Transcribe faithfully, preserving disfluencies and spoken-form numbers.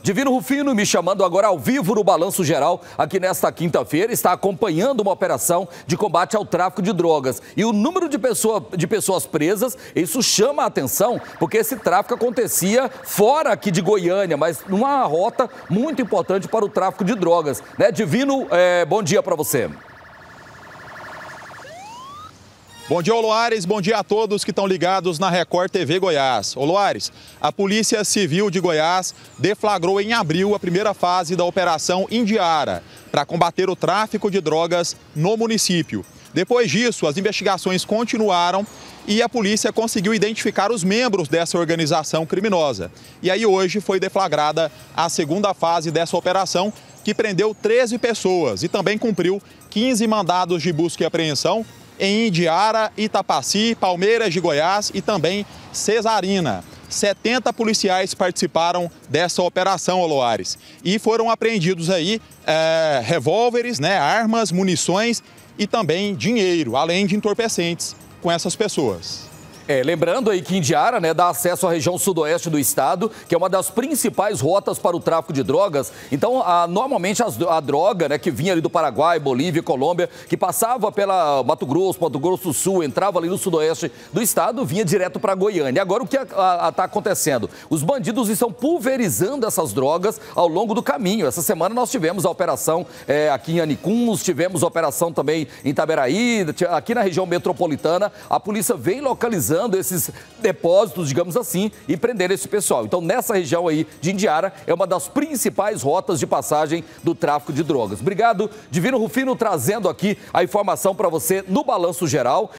Divino Rufino me chamando agora ao vivo no Balanço Geral, aqui nesta quinta-feira, está acompanhando uma operação de combate ao tráfico de drogas. E o número de, pessoa, de pessoas presas, isso chama a atenção, porque esse tráfico acontecia fora aqui de Goiânia, mas numa rota muito importante para o tráfico de drogas. Né, Divino, é, bom dia para você. Bom dia, Oloares. Bom dia a todos que estão ligados na Record T V Goiás. Oloares, a Polícia Civil de Goiás deflagrou em abril a primeira fase da Operação Indiara para combater o tráfico de drogas no município. Depois disso, as investigações continuaram e a polícia conseguiu identificar os membros dessa organização criminosa. E aí hoje foi deflagrada a segunda fase dessa operação, que prendeu treze pessoas e também cumpriu quinze mandados de busca e apreensão em Indiara, Itapaci, Palmeiras de Goiás e também Cesarina. setenta policiais participaram dessa operação, Oloares. E foram apreendidos aí é, revólveres, né, armas, munições e também dinheiro, além de entorpecentes com essas pessoas. É, lembrando aí que Indiara, né, dá acesso à região sudoeste do estado, que é uma das principais rotas para o tráfico de drogas. Então, a, normalmente as, a droga, né, que vinha ali do Paraguai, Bolívia, Colômbia, que passava pela Mato Grosso, Mato Grosso do Sul, entrava ali no sudoeste do estado, vinha direto para Goiânia. Agora, o que está acontecendo? Os bandidos estão pulverizando essas drogas ao longo do caminho. Essa semana nós tivemos a operação é, aqui em Anicuns, tivemos a operação também em Itaberaí, aqui na região metropolitana. A polícia vem localizando esses depósitos, digamos assim, e prender esse pessoal. Então, nessa região aí de Indiara, é uma das principais rotas de passagem do tráfico de drogas. Obrigado, Divino Rufino, trazendo aqui a informação para você no Balanço Geral.